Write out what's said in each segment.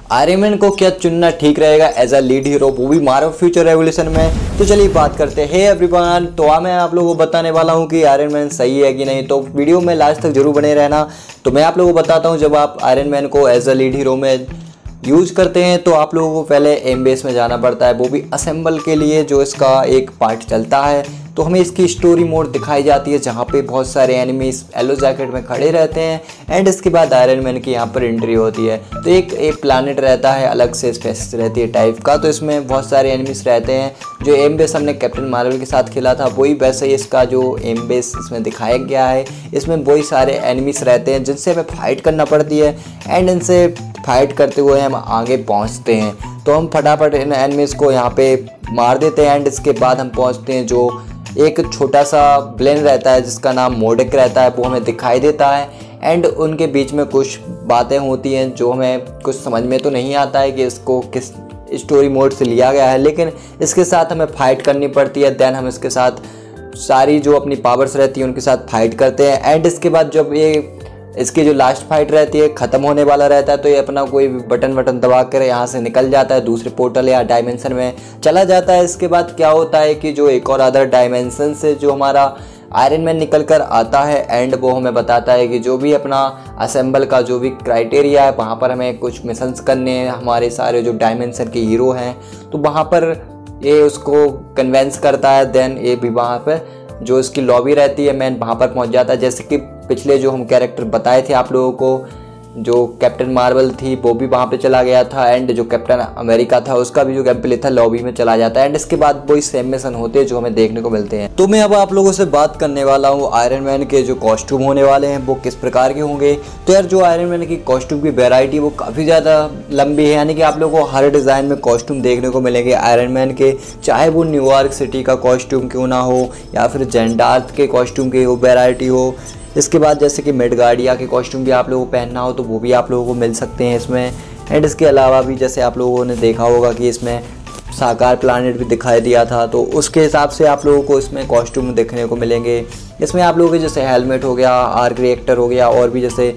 Iron man को क्या चुनना ठीक रहेगा एज अ लीड हीरो, वो भी मार्वल फ्यूचर रेवोल्यूशन में। तो चलिए बात करते हैं। एवरीवन, तो मैं आप लोगों को बताने वाला हूं कि आयरन मैन सही है कि नहीं, तो वीडियो में लास्ट तक जरूर बने रहना। तो मैं आप लोगों को बताता हूं, जब आप आयरन मैन को एज अ लीड हीरो में यूज़ करते हैं तो आप लोगों को पहले एम बेस में जाना पड़ता है, वो भी असेंबल के लिए जो इसका एक पार्ट चलता है। तो हमें इसकी स्टोरी मोड दिखाई जाती है जहाँ पे बहुत सारे एनिमीज येलो जैकेट में खड़े रहते हैं एंड इसके बाद आयरन मैन की यहाँ पर एंट्री होती है। तो एक प्लानट रहता है, अलग से स्पेस रहती है टाइप का, तो इसमें बहुत सारे एनिमीज रहते हैं। जो एम बेस हमने कैप्टन मार्वल के साथ खेला था वही वैसे ही इसका जो एम बेस इसमें दिखाया गया है। इसमें वही सारे एनिमीज रहते हैं जिनसे हमें फाइट करना पड़ती है एंड इनसे फाइट करते हुए हम आगे पहुंचते हैं। तो हम फटाफट इन एनिमीज को यहाँ पे मार देते हैं एंड इसके बाद हम पहुंचते हैं जो एक छोटा सा ब्लेन रहता है जिसका नाम मोडेक रहता है, वो हमें दिखाई देता है एंड उनके बीच में कुछ बातें होती हैं जो हमें कुछ समझ में तो नहीं आता है कि इसको किस स्टोरी मोड से लिया गया है, लेकिन इसके साथ हमें फाइट करनी पड़ती है। देन हम इसके साथ सारी जो अपनी पावर्स रहती है उनके साथ फाइट करते हैं एंड इसके बाद जब ये इसकी जो लास्ट फाइट रहती है ख़त्म होने वाला रहता है तो ये अपना कोई बटन दबा कर यहाँ से निकल जाता है, दूसरे पोर्टल या डायमेंशन में चला जाता है। इसके बाद क्या होता है कि जो एक और अदर डायमेंशन से जो हमारा आयरन मैन निकल कर आता है एंड वो हमें बताता है कि जो भी अपना असेंबल का जो भी क्राइटेरिया है वहाँ पर हमें कुछ मिशंस करने हैं। हमारे सारे जो डायमेंशन के हीरो हैं तो वहाँ पर ये उसको कन्वेंस करता है। देन ये भी वहाँ पर जो इसकी लॉबी रहती है मैन वहाँ पर पहुँच जाता है। जैसे कि पिछले जो हम कैरेक्टर बताए थे आप लोगों को, जो कैप्टन मार्वल थी वो भी वहाँ पे चला गया था एंड जो कैप्टन अमेरिका था उसका भी जो गेम प्ले था लॉबी में चला जाता है एंड इसके बाद वही सेम मिशन होते हैं जो हमें देखने को मिलते हैं। तो मैं अब आप लोगों से बात करने वाला हूँ आयरन मैन के जो कॉस्ट्यूम होने वाले हैं वो किस प्रकार के होंगे। तो यार जो आयरन मैन की कॉस्ट्यूम की वेराइटी वो काफ़ी ज़्यादा लंबी है, यानी कि आप लोगों को हर डिज़ाइन में कॉस्ट्यूम देखने को मिलेंगे आयरन मैन के, चाहे वो न्यूयॉर्क सिटी का कॉस्ट्यूम क्यों ना हो या फिर जेंडार्थ के कॉस्ट्यूम की वो वेराइटी हो। इसके बाद जैसे कि मिडगार्डिया के कॉस्ट्यूम भी आप लोगों को पहनना हो तो वो भी आप लोगों को मिल सकते हैं इसमें। एंड इसके अलावा भी जैसे आप लोगों ने देखा होगा कि इसमें साकार प्लानट भी दिखाई दिया था, तो उसके हिसाब से आप लोगों को इसमें कॉस्ट्यूम देखने को मिलेंगे। इसमें आप लोगों के जैसे हेलमेट हो गया, आर्क रिएक्टर हो गया और भी जैसे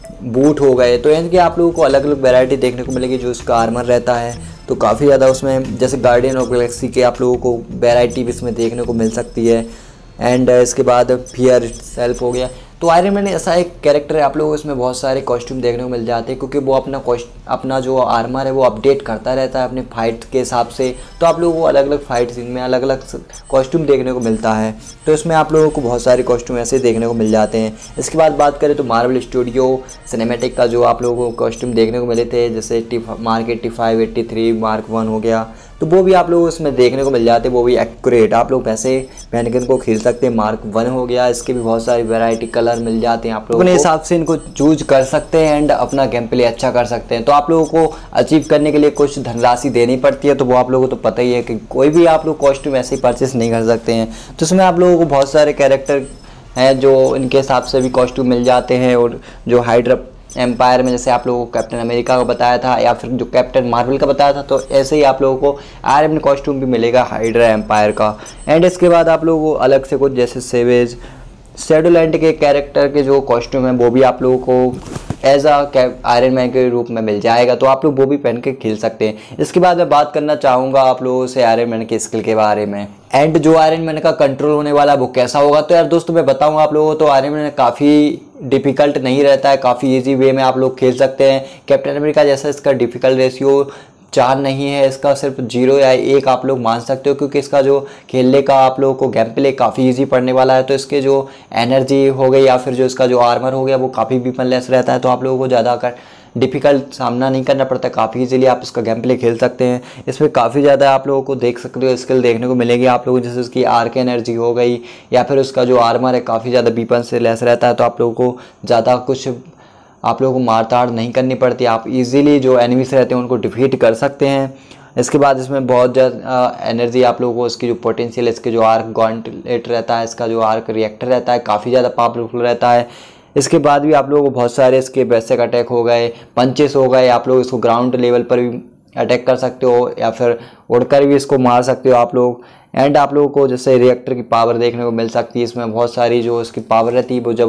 बूट हो गए, तो इनकी आप लोगों को अलग अलग वैरायटी देखने को मिलेगी। जो इसका आर्मर रहता है तो काफ़ी ज़्यादा उसमें जैसे गार्डियन ऑफ गैलेक्सी के आप लोगों को वैरायटी भी इसमें देखने को मिल सकती है। एंड इसके बाद फियर सेल्फ हो गया। तो आयरन मैन ऐसा एक कैरेक्टर है, आप लोगों को इसमें बहुत सारे कॉस्ट्यूम देखने को मिल जाते हैं क्योंकि वो अपना जो आर्मर है वो अपडेट करता रहता है अपने फाइट के हिसाब से। तो आप लोगों को अलग अलग फाइट सीन में अलग अलग कॉस्ट्यूम देखने को मिलता है, तो इसमें आप लोगों को बहुत सारे कॉस्ट्यूम ऐसे देखने को मिल जाते हैं। इसके बाद बात करें तो मार्वल स्टूडियो सिनेमैटिक का जो आप लोगों को कॉस्ट्यूम देखने को मिले थे, जैसे मार्क 85, 83, मार्क 1 हो गया, तो वो भी आप लोगों को इसमें देखने को मिल जाते हैं। वो भी एक्यूरेट आप लोग वैसे पहन के इनको खेल सकते हैं। मार्क 1 हो गया, इसके भी बहुत सारी वैरायटी कलर मिल जाते हैं, आप लोग अपने हिसाब से इनको चूज कर सकते हैं एंड अपना गेम प्ले अच्छा कर सकते हैं। तो आप लोगों को अचीव करने के लिए कुछ धनराशि देनी पड़ती है, तो वो आप लोगों को तो पता ही है कि कोई भी आप लोग कॉस्ट्यूम ऐसे ही परचेस नहीं कर सकते हैं। तो इसमें आप लोगों को बहुत सारे कैरेक्टर हैं जो इनके हिसाब से भी कॉस्ट्यूम मिल जाते हैं। और जो हाइड्रा एम्पायर में जैसे आप लोगों को कैप्टन अमेरिका का बताया था या फिर जो कैप्टन मार्वल का बताया था, तो ऐसे ही आप लोगों को आयरन मैन कॉस्ट्यूम भी मिलेगा हाइड्रा एम्पायर का। एंड इसके बाद आप लोगों को अलग से कुछ जैसे सेवेज शैडोलैंड के कैरेक्टर के जो कॉस्ट्यूम है वो भी आप लोगों को एज आयरन मैन के रूप में मिल जाएगा, तो आप लोग वो भी पहन के खेल सकते हैं। इसके बाद मैं बात करना चाहूँगा आप लोगों से आयरन मैन के स्किल के बारे में एंड जो आयरन मैन का कंट्रोल होने वाला वो कैसा होगा। तो यार दोस्तों मैं बताऊँगा आप लोगों को, तो आयरन मैन काफ़ी डिफ़िकल्ट नहीं रहता है, काफ़ी ईजी वे में आप लोग खेल सकते हैं। कैप्टन अमेरिका जैसा इसका डिफ़िकल्ट रेशियो 4 नहीं है, इसका सिर्फ 0 या 1 आप लोग मान सकते हो, क्योंकि इसका जो खेलने का आप लोगों को गेम प्ले काफ़ी इजी पड़ने वाला है। तो इसके जो एनर्जी हो गई या फिर जो इसका जो आर्मर हो गया वो काफ़ी वीपनलेस रहता है, तो आप लोगों को ज़्यादा डिफ़िकल्ट सामना नहीं करना पड़ता, काफ़ी इजीली आप इसका गेम प्ले खेल सकते हैं। इसमें काफ़ी ज़्यादा आप लोगों को देख सकते हो स्किल देखने को मिलेगी आप लोगों को, जैसे उसकी आर्क एनर्जी हो गई या फिर उसका जो आर्मर है काफ़ी ज़्यादा वीपन से लेस रहता है, तो आप लोगों को ज़्यादा कुछ आप लोगों को मारताड़ नहीं करनी पड़ती, आप इजीली जो एनिमीज रहते हैं उनको डिफीट कर सकते हैं। इसके बाद इसमें बहुत ज़्यादा एनर्जी आप लोगों को इसकी जो पोटेंशियल है, इसके जो आर्क गॉन्टलेट रहता है, इसका जो आर्क रिएक्टर रहता है काफ़ी ज़्यादा पावरफुल रहता है। इसके बाद भी आप लोगों को बहुत सारे इसके बेसिक अटैक हो गए, पंचेस हो गए, आप लोग इसको ग्राउंड लेवल पर भी अटैक कर सकते हो या फिर उड़कर भी इसको मार सकते हो आप लोग। एंड आप लोगों को जैसे रिएक्टर की पावर देखने को मिल सकती है, इसमें बहुत सारी जो इसकी पावर रहती है वो जब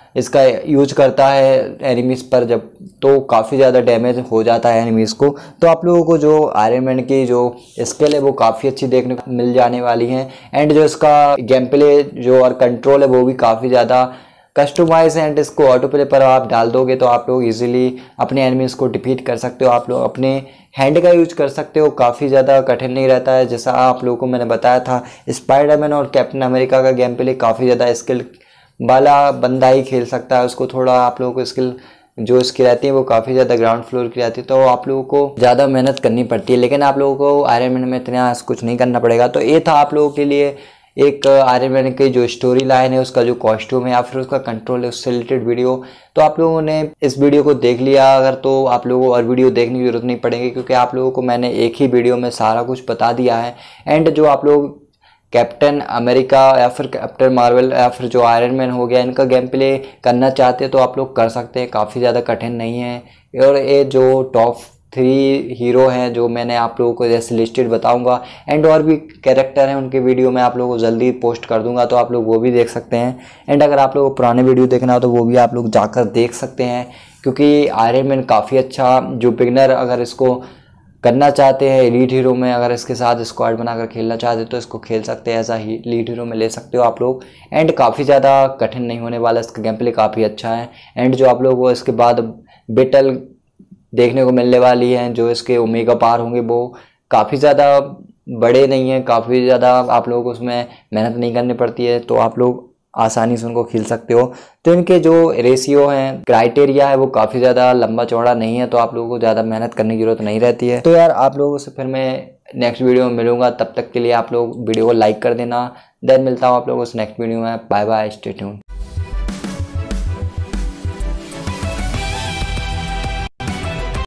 इसका यूज करता है एनिमीज पर, जब तो काफ़ी ज़्यादा डैमेज हो जाता है एनिमीज को। तो आप लोगों को जो आयरन मैन की जो स्किल है वो काफ़ी अच्छी देखने को मिल जाने वाली है। एंड जो इसका गेम प्ले जो और कंट्रोल है वो भी काफ़ी ज़्यादा कस्टमाइज है। एंड इसको ऑटो प्ले पर आप डाल दोगे तो आप लोग इजीली अपने एनिमीज को डिफीट कर सकते हो। आप लोग अपने हैंड का यूज कर सकते हो, काफ़ी ज़्यादा कठिन नहीं रहता है। जैसा आप लोगों को मैंने बताया था, स्पाइडरमैन और कैप्टन अमेरिका का गेम प्ले काफ़ी ज़्यादा स्किल वाला बंदा ही खेल सकता है। उसको थोड़ा आप लोगों को स्किल जो इसकी रहती है वो काफ़ी ज़्यादा ग्राउंड फ्लोर की रहती है, तो आप लोगों को ज़्यादा मेहनत करनी पड़ती है। लेकिन आप लोगों को आयरन मैन में इतना कुछ नहीं करना पड़ेगा। तो ये था आप लोगों के लिए एक आयरन मैन की जो स्टोरी लाइन है, उसका जो कॉस्ट्यूम है या फिर उसका कंट्रोल है, उससे रिलेटेड वीडियो। तो आप लोगों ने इस वीडियो को देख लिया अगर, तो आप लोगों को और वीडियो देखने की जरूरत नहीं पड़ेगी, क्योंकि आप लोगों को मैंने एक ही वीडियो में सारा कुछ बता दिया है। एंड जो आप लोग कैप्टन अमेरिका या फिर कैप्टन मार्वल या फिर जो आयरन मैन हो गया, इनका गेम प्ले करना चाहते हैं तो आप लोग कर सकते हैं, काफ़ी ज़्यादा कठिन नहीं है। और ये जो टॉप 3 हीरो हैं जो मैंने आप लोगों को जैसे लिस्टेड बताऊंगा, एंड और भी कैरेक्टर हैं उनके वीडियो मैं आप लोगों को जल्दी पोस्ट कर दूंगा, तो आप लोग वो भी देख सकते हैं। एंड अगर आप लोगों को पुराने वीडियो देखना हो तो वो भी आप लोग जाकर देख सकते हैं, क्योंकि आयरन मैन काफ़ी अच्छा, जो बिगनर अगर इसको करना चाहते हैं एलीट हीरो में, अगर इसके साथ स्क्वाड बनाकर खेलना चाहते तो इसको खेल सकते हैं, ऐसा ही एलीट हीरो में ले सकते हो आप लोग। एंड काफ़ी ज़्यादा कठिन नहीं होने वाला, इसका गेम प्ले काफ़ी अच्छा है। एंड जो आप लोग को इसके बाद बैटल देखने को मिलने वाली है, जो इसके ओमेगा पार होंगे वो काफ़ी ज़्यादा बड़े नहीं हैं, काफ़ी ज़्यादा आप लोगों को उसमें मेहनत नहीं करनी पड़ती है, तो आप लोग आसानी से उनको खेल सकते हो। तो इनके जो रेशियो हैं, क्राइटेरिया है, वो काफ़ी ज़्यादा लंबा चौड़ा नहीं है, तो आप लोगों को ज़्यादा मेहनत करने की जरूरत नहीं रहती है। तो यार आप लोगों से फिर मैं नेक्स्ट वीडियो में मिलूंगा, तब तक के लिए आप लोग वीडियो को लाइक कर देना। देन मिलता हूँ आप लोगों से नेक्स्ट वीडियो में। Bye bye, stay tuned.